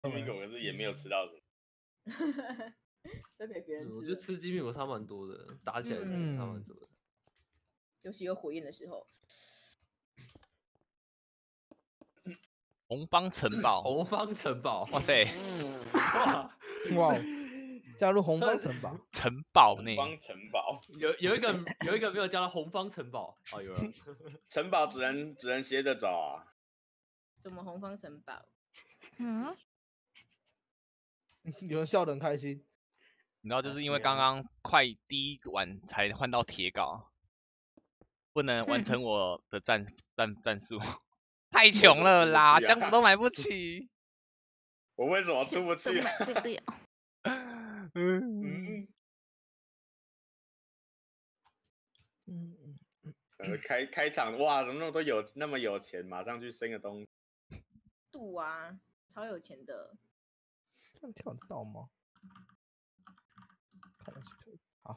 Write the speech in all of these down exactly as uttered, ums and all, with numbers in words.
鸡米果可是也没有吃到什么。 都给别人吃。 我觉得吃鸡米果差蛮多的，打起来真的差蛮多的。 尤其有火焰的时候。 红方城堡， 红方城堡， 哇塞， 哇哇，加入红方城堡， 城堡呢？ 红方城堡有有一个有一个没有加到红方城堡，哦有了， 城堡只能只能斜着走啊。 什么红方城堡？ 嗯， 有人笑得很开心。 你知道，就是因为刚刚快第一晚才换到铁镐，不能完成我的战战战术。太穷了啦，箱子都买不起。 我为什么出不去？ 买不了。 嗯嗯嗯，呃，开开场哇，怎么那么多有那么有钱，马上去生个东西。 度啊，超有钱的。 这样跳得到吗？看来是可以。好。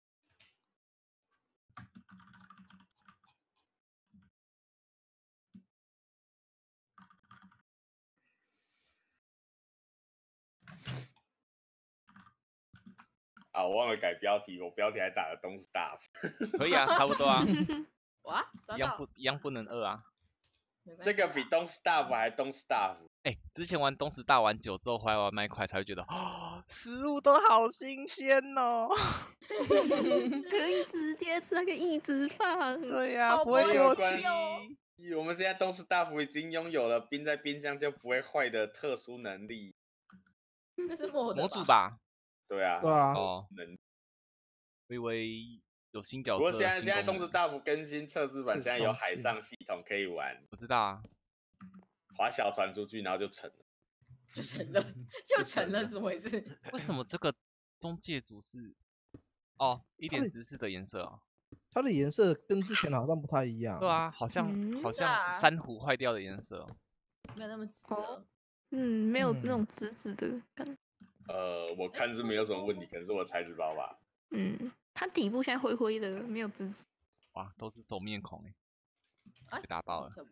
啊，我忘了改标题，我标题还打了东 staff。 可以啊，差不多啊。 哇， 一样不一样不能饿啊。 这个比东 staff 还东 staff。 哎、欸，之前玩东石大玩久之后，回来玩麦块才会觉得，哦，食物都好新鲜哦。 可以直接吃那个一直饭。 对呀、啊，不会过期。 我们现在东 staff 已经拥有了冰在冰箱就不会坏的特殊能力。 那是模模组吧？ 对啊。 对啊。 哦。能。我以为有新角色。 不过现在现在东石大福更新测试版，现在有海上系统可以玩。 我知道啊。 划小船出去，然后就成了。 就成了，就成了，怎么回事？ 为什么这个中介组是哦一点十四的颜色啊？ 它的颜色跟之前好像不太一样。 对啊，好像、嗯、好像珊瑚坏掉的颜色、哦。 没有那么紫的。 嗯，没有那种紫紫的感觉。 呃，我看是没有什么问题，可能是我材质包吧。 嗯，它底部现在灰灰的，没有紫紫。 哇，都是熟面孔哎，被打爆了。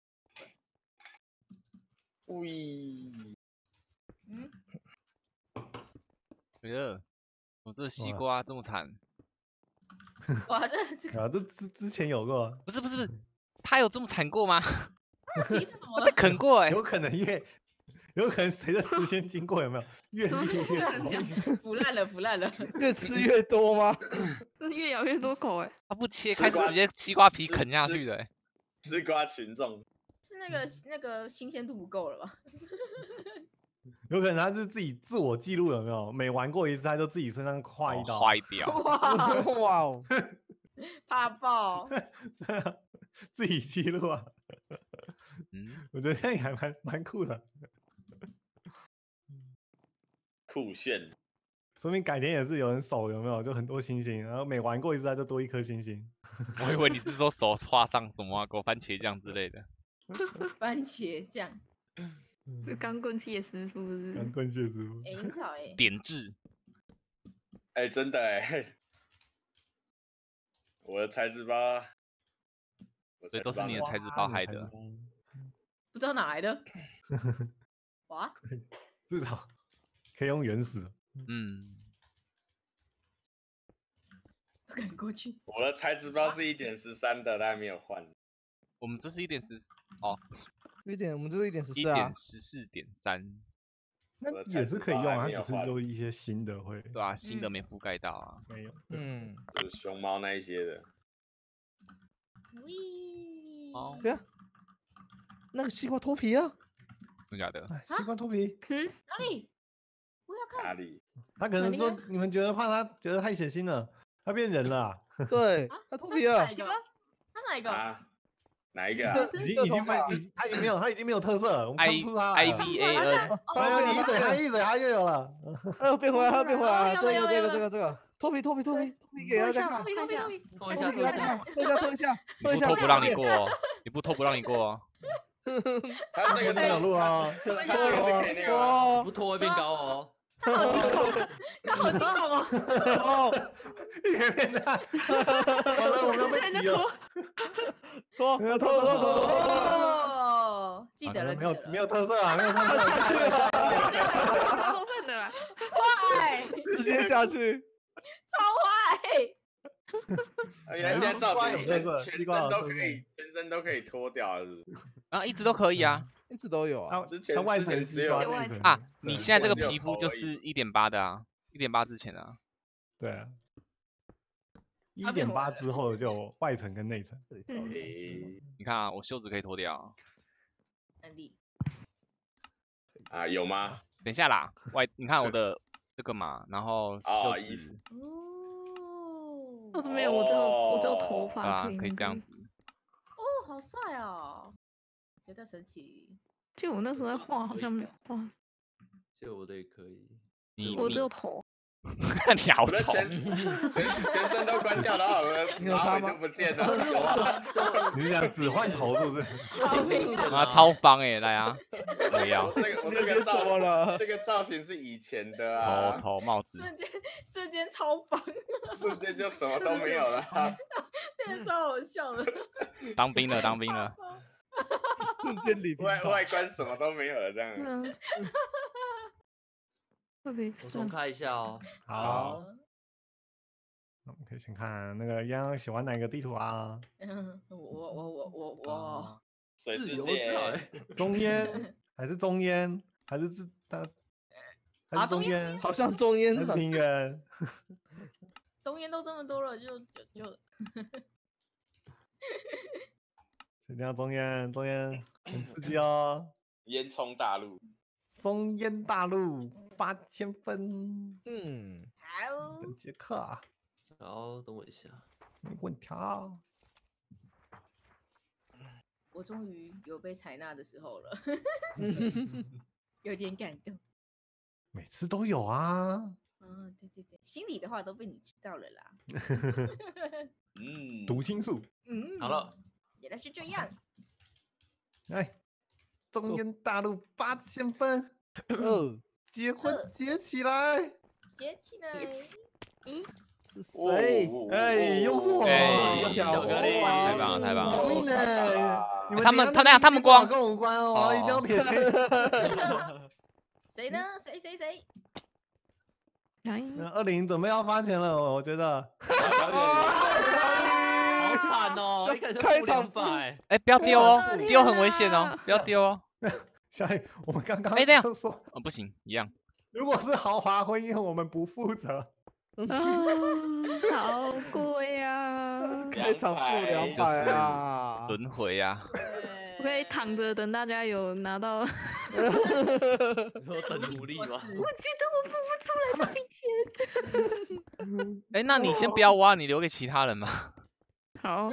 喂， 嗯， 哎呀，我这西瓜这么惨。 哇，这这个啊，这之之前有过。 不是不是不是，他有这么惨过吗？ 是什么？ 他被啃过哎、欸。 有可能越，有可能随着时间经过，有没有越裂越腐烂了，腐烂了， 越吃越多吗？ 越咬越多口哎、欸。 他不切开，直接西瓜皮啃下去的哎、欸。 吃瓜群众。 是那个那个新鲜度不够了吧？ 有可能他是自己自我记录，有没有？每玩过一次，他就自己身上划一刀， 坏、哦、掉。 哇哇哦， 怕爆！ 自己记录啊。 嗯， 我觉得这样也还蛮蛮酷的。 酷炫。 说明改天也是有人手有没有？就很多星星，然后每玩过一次，他就多一颗星星。 我以为你是说手画上什么啊，给我番茄酱之类的。 番茄酱。 是钢棍蟹师傅是？ 钢棍蟹师傅。 哎，很吵哎。 点痣。 哎，真的哎。我的材质包， 这都是你的材质包害的。 不知道哪来的。哇。 至少可以用原始。 嗯。 不敢过去。 我的材质包是一点十三的，但没有换。 我们这是一点十哦。 一点，我们这是一点十四啊，一点十四点三， 那也是可以用啊，它只是就一些新的会， 对啊，新的没覆盖到啊， 没有， 嗯， 就是熊猫那一些的。 喂， 哦， 对啊，那个西瓜脱皮啊， 真假的？ 西瓜脱皮， 嗯，哪里？我要看哪里？ 他可能说你们觉得怕他觉得太血腥了，他变人了， 对，他脱皮了， 他哪一个？ 啊？哪一个啊？ 已经已经被他已经没有他已经没有特色了，我们看不出他 I V A N， 哎呀，你一嘴他一嘴他就有了， 哎呦变回来他变回来了，这个这个这个这个脱皮脱皮脱皮脱皮给大家看， 脱皮脱皮脱一下脱一下脱一下脱一下， 你不脱不让你过哦，你不脱不让你过哦。 他这个没有录啊， 他这个是可以那个， 不脱会变高哦。 他好激动哦，他好激动哦！ 哦， 一个变大，完了我们要被挤了， 脱脱脱脱脱！ 哦， 好，记得了， 没有记得了没有特色啊，没有特色， 下去了， 太过分了啦！ 坏， 直接下去。 超坏。 原来现在造型西瓜有特色全全西瓜有身都特色可以，全身都可以脱掉了，是不是？ 然后一直都可以啊一直都有啊。 它之前它外层之前只有西瓜， 就外层内层啊！ 对你现在这个只有皮肤就头而已是一点八的啊，一点八之前的啊。 对啊，一它变回来了点八之后就有外层跟内层。 嗯诶你看啊，我袖子可以脱掉啊。 能力， 啊，有吗？ 等一下啦，外你看我的这个嘛，然后袖哦衣子哦， 我都没有，我只有我只有头对啊发可以， 可以这样。子。 哦，好帅哦，觉得神奇。 就我那时候在画，好像没有画， 就我的也可以。 你我你只有头。 你好丑， 我的全全全身都关掉，然后我的你有差吗马尾就不见了。有啊， 你是想只换头是不是？ 好命啊！ 啊超棒哎，来啊，我要我这个我这你个怎么造了？ 这个造型是以前的头啊， 头帽子， 瞬间瞬间超棒， 瞬间就什么都没有了啊。 变得超好笑的。 当兵了当兵了。 瞬间理平头。 外外观什么都没有了，这样。 嗯，特别我重开一下哦。 好，那我们可以先看那个洋洋喜欢哪个地图啊？ 嗯，我我我我我我， 啊水世自由界自在中烟还是中烟还是自它还是中啊中烟烟？ 好像中烟还是平原？ 中烟都这么多了，就就就一定要中烟，中烟很刺激哦。 烟囱大陆， 中烟大陆八千分， 嗯， 好。 等杰克啊， 好，等我一下。 没问题啊。 我终于有被采纳的时候了，有点感动。 每次都有啊。 嗯，对对对，心里的话都被你知道了啦。 嗯， 读心术， 嗯， 好了， 原来是这样。 哎，中烟大陆八千分， 二结婚二结起来。 接起来， 咦， 是谁？ 哦哎，又是我， 哎巧巧克力太棒了太棒了保命呢！你们他们他等一下那个他们结果光跟我无关哦， 哦一定要撇清。 谁呢？谁谁谁？ 来， 那二零准备要发钱了，我觉得。 好惨哦！一开始开场百， 哎，不要丢哦我的， 丢很天危险哦哪， 不要丢哦。 小雨，我们刚刚哎等一下就说， 哦，不行，一样。 如果是豪华婚姻，我们不负责。 啊，好贵啊！ 开场付两就百是啊！ 轮回啊， 我可以躺着等大家有拿到。我说等奴隶吗？ 觉得我付不出来这笔钱。 哎，那你先不要挖，你留给其他人嘛。 好，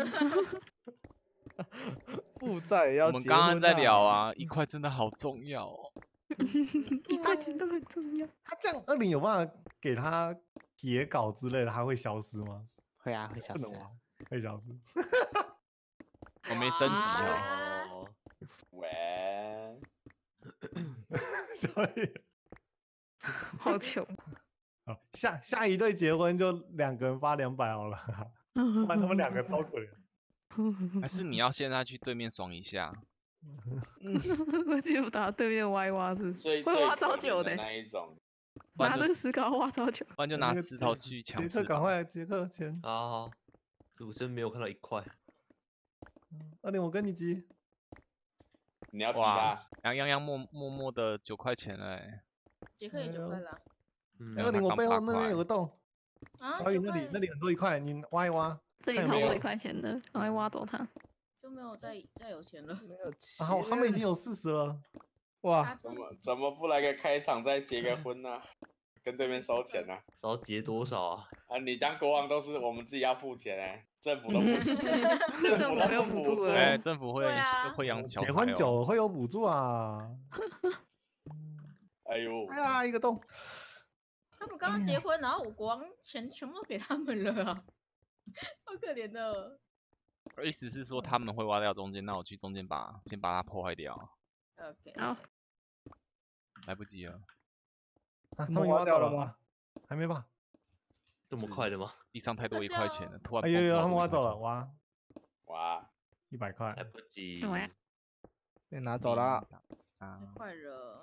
负债也要我们结刚刚在婚啊聊啊，一块真的好重要哦。 一块钱都很重要。 他这样二零有办法给他截稿之类的，他会消失吗？ 会啊，会消失啊。 不能玩，会消失。 我没升级哦。 哦， 喂， 所以， 好穷。 好下下一对结婚就两个人发两百好了，不然他们两个超可怜。 还是你要现在去对面爽一下？ 我就打对面歪挖，是不是？ 最会挖最可怜的超久的欸， 那一种， 不然就拿这个石膏挖超久。 不然就那个拿石头杰去抢杰石头。 克赶快，杰克钱。 好好，我真没有看到一块。 二零我跟你急。 你要急哇他， 杨洋洋默默默的九块钱了欸， 杰克也九块了嗯哎二零我刚八背后那边块有个洞， 啊！ 小雨九块那里那里很多一块，你挖一挖。 这里看有没有超过一块钱的，赶快挖走它。 就没有再再有钱了。 没有然后他们已经有四十了。 哇， 怎么怎么不来个开场再结个婚呢？跟对面收钱呢？ 少结多少啊？ 啊，你当国王都是我们自己要付钱哎，政府都不， 这政府没有补助对哎， 了。 政府会对啊会养小结孩哦。 婚久了会有补助啊。 哎呦， 哎呀，一个洞。 他们刚刚结婚，然后我国王钱全部都给他们了啊，好可怜的。 意思是说他们会挖掉中间，那我去中间把先把它破坏掉。 OK， 好， 来不及了， 啊，他你们们已经挖挖掉了吗走了吗？还没吧？ 这么快的吗？ 地上太多可是要一块钱了，突然哎呦呦， 蹦出好他们挖走了， 多一块钱。 挖哇， 一百块来。不及。 干嘛呀被拿走了。 啊， 快了，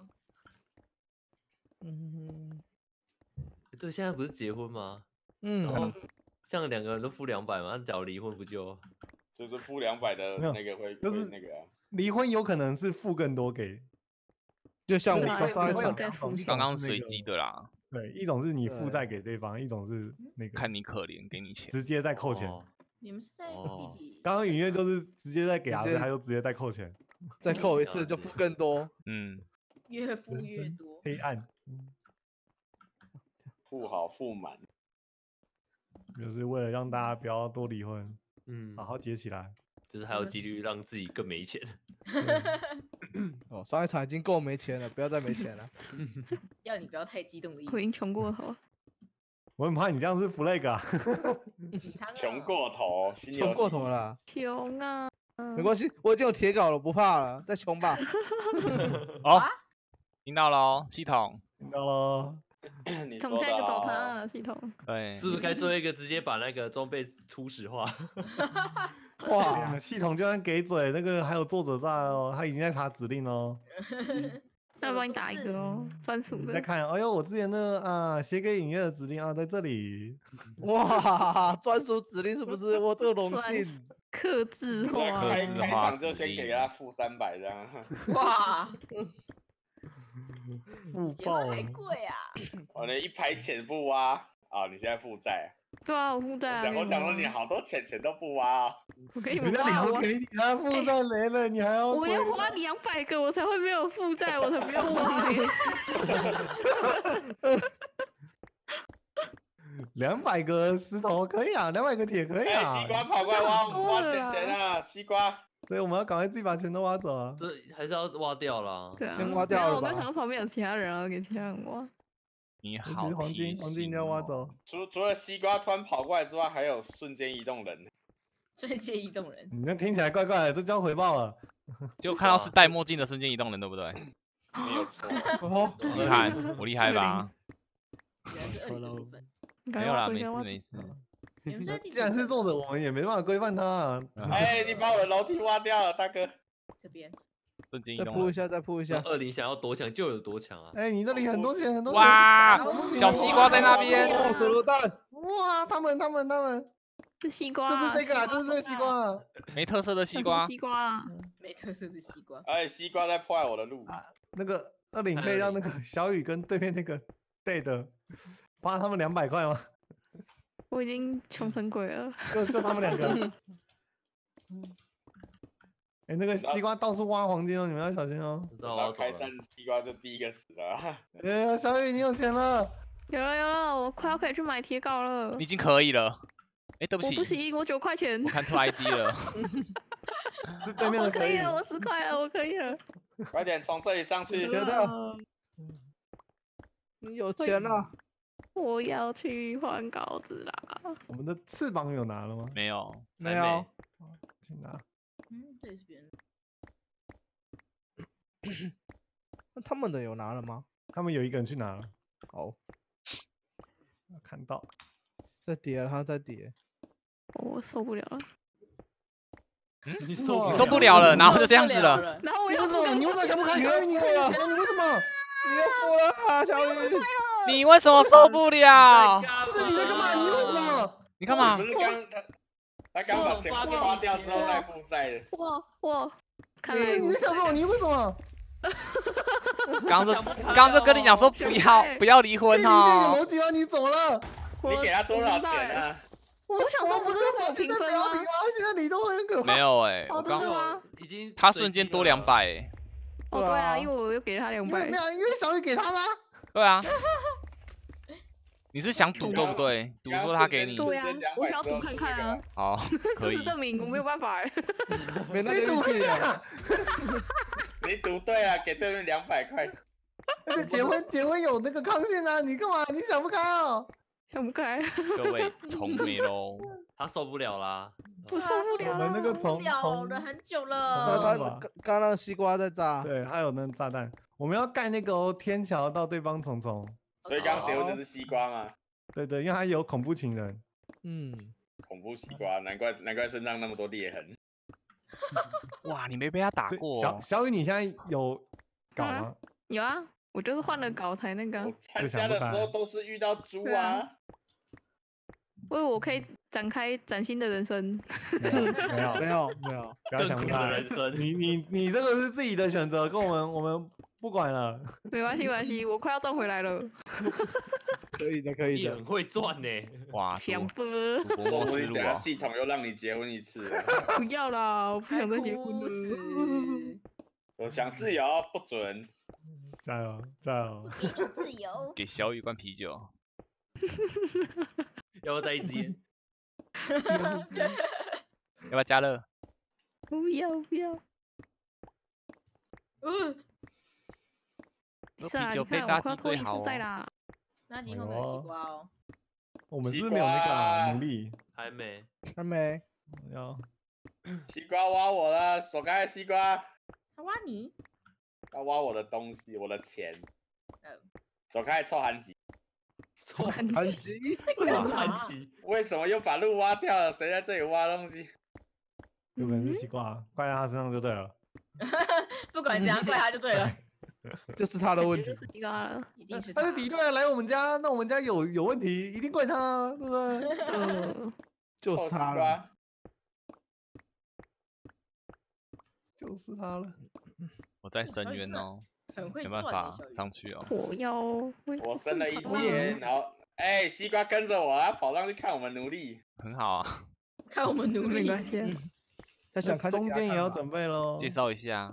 嗯对，现在不是结婚吗？ 嗯然后像两个人都付两百嘛，那假如离婚不就？ 就是付两百的没有那个会就是会那个啊。 离婚有可能是付更多给， 就像我对啊刚上一有场再付一种刚刚随是那个机的啦， 对，一种是你负对债给对方，一种是那个看你可怜，给你钱。 直接再扣钱。 哦你们是在哦第几？ 刚刚影院就是直接在给阿直接飞，他就直接再扣钱， 再扣一次就付更多。 嗯， 越付越多。 黑暗， 付好付满。 就是为了让大家不要多离婚， 嗯好，好结起来。 就是还有几率让自己更没钱。 哦，上一场已经够没钱了，不要再没钱了。 要你不要太激动的意思。 我已经穷过头了。 我很怕你这样是 flag 啊， 汤啊穷过头，新穷过游戏头了， 穷啊！ 没关系，我已经有铁稿了，不怕了，再穷吧。 哦，听到了哦，系统， 听到喽。 你说的统下一个倒塌哦。 了系统。 对， 是不是该做一个直接把那个装备初始化？ 哎哇呀，系统就算给嘴，那个还有作者在哦，他已经在查指令哦。 再帮你打一个哦，专属的。 你在看，哎呦，我之前那个啊，写给影院的指令啊，在这里。 哇，专属指令是不是？我这个荣专幸。 克制那化开制开场就化指令先给他付三百这样。 哇， 不结婚还爆了。 贵啊！ 我连一排钱不挖啊！你现在负债。 对啊，我负债啊。 我想我想说跟你你好多钱钱都不挖哦。 我给你人们花， 家聊我给你，他负债没了，你还要我要追花两百个，我才会没有负债，我才不用花欸。 两百个石头可以啊，两百个铁可以哎， 啊西，瓜跑过来挖这样够挖了啦钱钱啊！西瓜， 所以我们要赶快自己把钱都挖走啊。 这还是要挖掉啦。 对啊， 先挖没掉了吧有我刚想到旁边有其他人啊，给其他人挖。 你尤其好贴是黄金，黄金一心定要挖哦走。 除除了西瓜突然跑过来之外，还有瞬间移动人。 瞬间移动人， 你那听起来怪怪的，这叫回报了。 就看到是戴墨镜的瞬间移动人，对不对？ 没有错。 哦， 你看我厉害吧？ 原来是二零的部分。 没有啦，没这个挖事没事。 你们是在第几既然是层作者，我们也没办法规范他啊。 哎，你把我的楼梯挖掉了，大哥。 这边， 瞬间移动人。 再铺一下，再铺一下。 二零想要多强就有多强啊！ 哎，你这里很多钱，很多钱。 哇， 哇小西瓜在那边。 哦，手榴弹。 哇，他们他们他们， 是西瓜这啊， 是这个啊，这是这个西瓜啊。 没特色的西小瓜， 西瓜啊。 没特色的西瓜。 哎，西瓜在破坏我的路。 那个二领可以让那个小雨跟对面那个 Dead 发他们两百块吗？ 我已经穷成鬼了。 就就他们两个。哎、那个西瓜到处挖黄金哦，你们要小心哦。 不知道我然后开要走了。 战西瓜就第一个死了啊。 哎、小雨你有钱了。 有了有了，我快要可以去买铁镐了你已。经可以了。哎，对不起， 我不行，我九块钱我。看错 I D 了。 是对面的可以。 我可以了，我十块了，我可以了。 快点从这里上去。 觉得你有钱了。 我要去换稿子啦。 我们的翅膀有拿了吗？ 没有， 没有。 请拿。 嗯，这也是别人的。 那他们的有拿了吗？ 他们有一个人去拿了， 好， 看到。 再叠了，他再叠。 我受不了了。 你受哇你受不了了，然后就这样子了。 了。 然后我你为什么？ 要付更多你为什么想不开？小雨，你可以有钱，你为什么？ 你又付了啊，小雨。 你为什么受不了？ 不是你在干嘛？你为什么？ 你干嘛不？是刚他他刚把钱花掉之后再负债的。 我我看来你你在想什么？你为什么？ 刚刚就刚刚就跟你讲说不要不要离婚你这哦。 个逻辑吗？你走了。 我你给他多少我不知道欸钱啊？ 我我想说不是我手现在评分吗不要离吗？现在离都会很可怕。 没有哎， 哦我刚真的吗已经他瞬间多两百哎。 哦，对对啊， 啊因为我又给他两百因为没。有，因为小雨给他的啊。 对啊。你是想赌对不对？赌说他给你。 对啊，我想要赌看看啊。 好，可以事实。证明我没有办法哎。 没那你赌个力气啊。 啊！ 你赌对了，给对面两百块。 而且结婚结婚有那个康线啊，你干嘛？你想不开哦。 想不开， 各位重没喽。 他受不了啦。 我受不了我们那个了。 从了从了很久从了。 那他刚刚那个西瓜在炸。 对，还有那个炸弹，我们要盖那个哦天桥到对方重重。 所以刚刚丢的是西瓜吗？ 对对，因为他有恐怖情人。 嗯， 恐怖西瓜，难怪难怪身上那么多裂痕。 哇，你没被他打所以过、哦， 小小雨，你现在有搞啊吗？ 有啊，我就是换了稿才那个我啊， 参加的时候都是遇到猪对啊啊。 因为我可以展开崭新的人生。 没有没有没有没有， 不要想更苦的不开人生。 你你你这个是自己的选择，跟我们我们不管了。 没关系，没关系，我快要赚回来了。 可以的可以的你很。会赚呢。 哇， 强赌不？ 赌博说不莫斯路啊！ 定等下系统又让你结婚一次了。 不要啦，我不想再结婚哭了。 死我想自由不准。 加油加油！ 给你自由。 给小雨一罐啤酒， 要不要再一支烟？ 要不要加热？ 不要不要。 嗯， 是啊， 啤酒你看我配炸快要脱离鸡最好哦。 负债啦。 那集会不会有西瓜哦？ 我们是不是没有那个啊努力？ 还没。 看没？ 要西瓜挖我了，手开西瓜， 他挖你？ 要挖我的东西，我的钱。 呃， 走开，臭韩吉！ 错， 很安吉， 哇， 为什么安琪， 为什么又把路挖掉了？谁在这里挖东西？ 有可能是西瓜，怪在他身上就对了。 不管怎样怪他就对了， 就是他的问题就。是一个了。 一定是他他是敌对来我们家，那我们家有有问题，一定怪他，对不对？ 呃， 就是臭西他了， 瓜！ 就是他了。 我在深小雨真的渊哦， 很会没办法赚的小雨。 上去哦。 我要我升了一正常阶， 啊然后哎、西瓜跟着我，他跑上去看我们奴隶。 很好啊， 看我们努力， 没关系啊。 他想看就中给他看吧间也要准备喽。 介绍一下，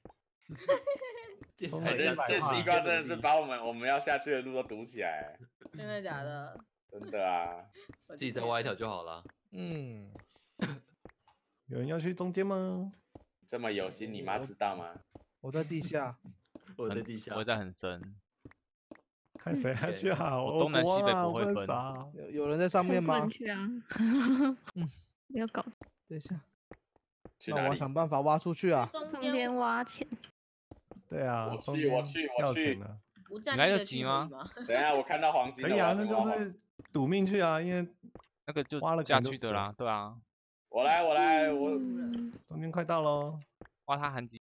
介绍哦哎、这一下这话西瓜真的是把我们我们要下去的路都堵起来， 真的假的？ 真的啊！ 自自己再挖一条就好了。 嗯， 有人要去中间吗？ 这么有心，你妈知道吗？ 我在地下， 很我在地下我，在很深， 看谁要去啊？ 我我东南西北国啊我能不会分傻。 有有人在上面吗不能？去啊。 嗯， 没有搞等一下， 去哪里？ 那我要想办法挖出去啊。 中间中间挖钱。 对啊我，去中间我去我去要钱的。 不占你来得地的区及吗域吗？ 等一下我看到黄金了， 可以啊， 我要那先挖黄金就是赌命去啊，因为那个就挖了可下能就死了去的啦，对啊， 我来我来我。 嗯中间快到喽。 挖他韩吉